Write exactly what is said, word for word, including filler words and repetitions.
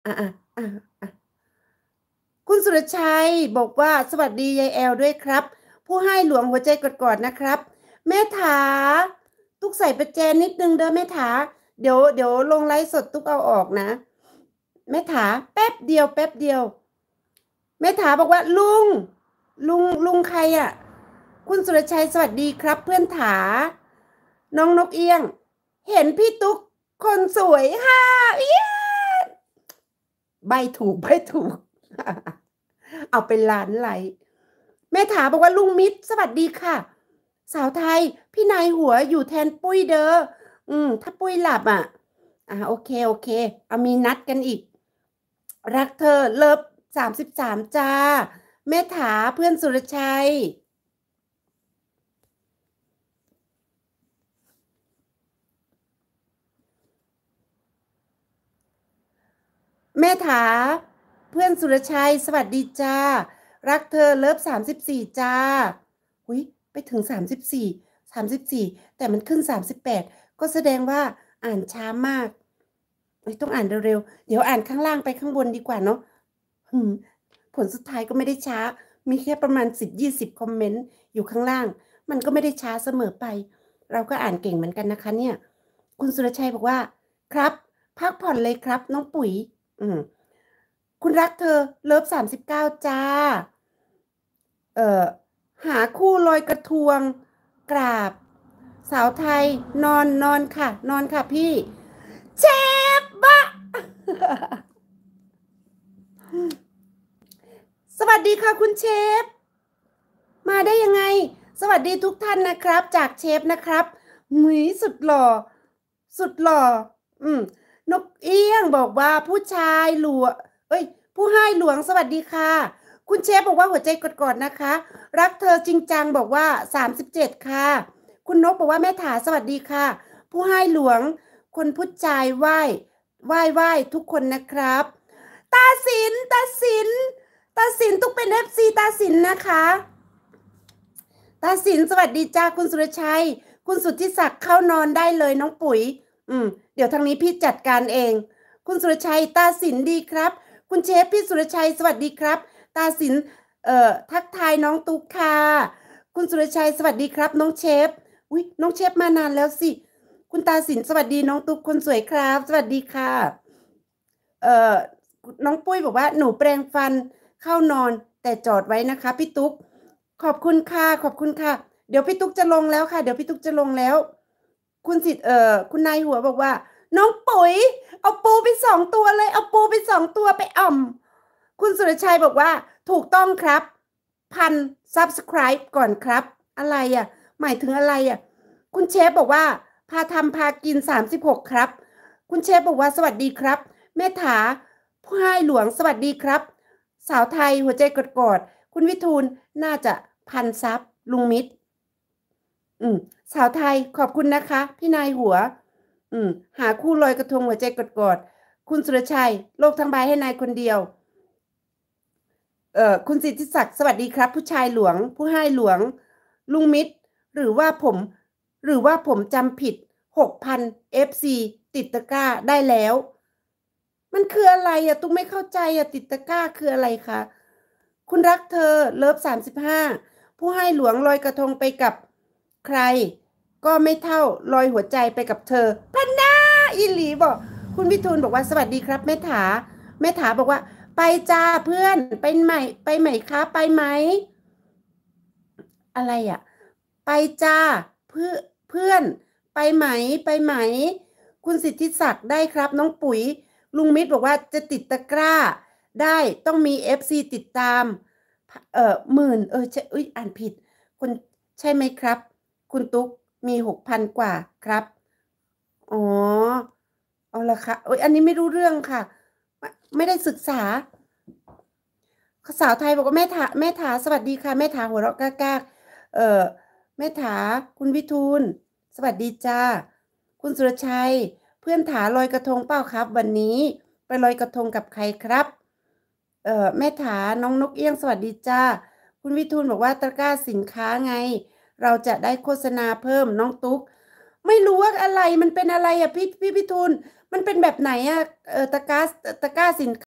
อ่ะอ่ะอ่ะอ่ะคุณสุรชัยบอกว่าสวัสดียายแอลด้วยครับผู้ให้หลวงหัวใจกอดๆนะครับแม่ถาตุกใส่ประแจนิดนึงเด้อแม่ถาเดี๋ยวเดี๋ยวลงไลฟ์สดตุกเอาออกนะแม่ถาแป๊บเดียวแป๊บเดียวแม่ถาบอกว่าลุงลุงลุงใครอ่ะคุณสุรชัยสวัสดีครับเพื่อนถาน้องนกเอี้ยงเห็นพี่ตุ๊กคนสวยค่ะเอี้ยใบถูกใบถูก เอาเป็นล้านไลค์แม่ถาบอกว่าลุงมิตรสวัสดีค่ะสาวไทยพี่นายหัวอยู่แทนปุ้ยเด้ออืมถ้าปุ้ยหลับอ่ะอ่าโอเคโอเคเอามีนัดกันอีกรักเธอเลิฟสามสิบสามจ้าแม่ถาเพื่อนสุรชัยแม่ถาเพื่อนสุรชัยสวัสดีจ้ารักเธอเลิฟสามสิบสี่จ้าหุยไปถึงสามสิบสี่สามสิบสี่แต่มันขึ้นสามสิบแปดก็แสดงว่าอ่านช้ามาก ไม่ต้องอ่านเร็วๆเดี๋ยวอ่านข้างล่างไปข้างบนดีกว่าเนาะหืมผลสุดท้ายก็ไม่ได้ช้า มีแค่ประมาณสิบยี่สิบคอมเมนต์อยู่ข้างล่าง มันก็ไม่ได้ช้าเสมอไป เราก็อ่านเก่งเหมือนกันนะคะเนี่ย คุณสุรชัยบอกว่าครับพักผ่อนเลยครับน้องปุ๋ยอืมคุณรักเธอเลิฟสามสิบเก้าจ้าเอ่อหาคู่ลอยกระทวงกราบสาวไทยนอนนอนค่ะนอนค่ะพี่เจ็บบะ สวัสดีค่ะคุณเชฟมาได้ยังไงสวัสดีทุกท่านนะครับจากเชฟนะครับหมุยสุดหล่อสุดหล่ออืมนกเอี้ยงบอกว่าผู้ชายหลวงเอ้ยผู้ให้หลวงสวัสดีค่ะคุณเชฟบอกว่าหัวใจกดๆนะคะรักเธอจริงจังบอกว่าสามสิบเจ็ดค่ะคุณนกบอกว่าแม่ถาสวัสดีค่ะผู้ให้หลวงคนผู้ชายไหว้ไหว้ไหว้ทุกคนนะครับตาสินตาสิน ตาสินตุกเป็นเอฟซีตาสินนะคะตาสินสวัสดีจ้าคุณสุรชัยคุณสุทธิศักดิ์เข้านอนได้เลยน้องปุ๋ยอืมเดี๋ยวทางนี้พี่จัดการเองคุณสุรชัยตาสินดีครับคุณเชฟพี่สุรชัยสวัสดีครับตาสินเอ่อทักทายน้องตุ๊กค่ะคุณสุรชัยสวัสดีครับน้องเชฟอุ้ยน้องเชฟมานานแล้วสิคุณตาสินสวัสดีน้องตุ๊กคนสวยครับสวัสดีค่ะเอ่อน้องปุ้ยบอกว่าหนูแปรงฟัน เข้านอนแต่จอดไว้นะคะพี่ตุ๊กขอบคุณค่ะขอบคุณค่ะเดี๋ยวพี่ตุ๊กจะลงแล้วค่ะเดี๋ยวพี่ตุ๊กจะลงแล้วคุณสิทธิ์เอ่อคุณนายหัวบอกว่าน้องปุ๋ยเอาปูไปสองตัวเลยเอาปูไปสองตัวไปอ่อมคุณสุรชัยบอกว่าถูกต้องครับพัน ซับสไครบ์ ก่อนครับอะไรอ่ะหมายถึงอะไรอ่ะคุณเชฟบอกว่าพาทำพากินสามสิบหกครับคุณเชฟบอกว่าสวัสดีครับแม่ถาผู้ให้หลวงสวัสดีครับ สาวไทยหัวใจกอดๆคุณวิทูลน่าจะพันซับลุงมิตรอืมสาวไทยขอบคุณนะคะพี่นายหัวอืมหาคู่ลอยกระทงหัวใจกอดๆคุณสุรชัยโลกทั้งใบให้นายคนเดียวเอ่อคุณสิทธิศักดิ์สวัสดีครับผู้ชายหลวงผู้ให้หลวงลุงมิตรหรือว่าผมหรือว่าผมจำผิดหกพันเอฟซีติดตะกร้าได้แล้วมันคืออะไรอะตุ๊กไม่เข้าใจอะติดตะกร้าคืออะไรคะ คุณรักเธอเลิฟสามสิบห้าผู้ให้หลวงลอยกระทงไปกับใครก็ไม่เท่าลอยหัวใจไปกับเธอพันนาอีหลีบอกคุณพิทูลบอกว่าสวัสดีครับแม่ถาแม่ถาบอกว่าไปจ้าเพื่อนไปใหม่ไปใหม่คะไปไหมอะไรอ่ะไปจ้าเพื่อเพื่อนไปไหมไปไหมคุณสิทธิศักดิ์ได้ครับน้องปุ๋ยลุงมิตรบอกว่าจะติดตะกร้าได้ต้องมีเอฟซีติดตามเอ่อหมื่นเออใช่เอ้ยอ่านผิดคุณใช่ไหมครับคุณตุ๊กมีหกพันกว่าครับอ๋อเอาละค่ะเอ้ยอันนี้ไม่รู้เรื่องค่ะไม่ไม่ได้ศึกษา สาวไทยบอกว่าแม่ถาแม่ถาสวัสดีค่ะแม่ถาหัวเราะกากๆเอ่อแม่ถาคุณวิทูลสวัสดีจ้าคุณสุรชัยเพื่อนถาลอยกระทงเปล่าครับวันนี้ไปลอยกระทงกับใครครับเอ่อแม่ถาน้องนกเอี้ยงสวัสดีจ้าคุณวิทูลบอกว่าตะกร้าสินค้าไงเราจะได้โฆษณาเพิ่มน้องตุ๊กไม่รู้ว่าอะไรมันเป็นอะไรอะพี่พี่พี่ทูลมันเป็นแบบไหนอะเออตะกร้าตะกร้าสิน